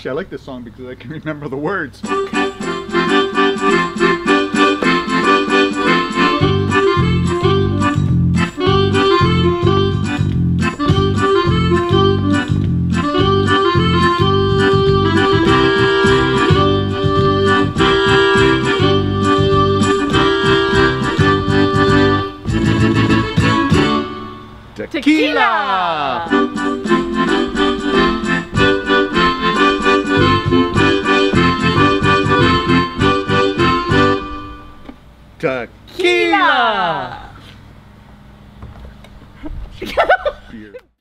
Actually, I like this song because I can remember the words. Tequila! Tequila! Beer.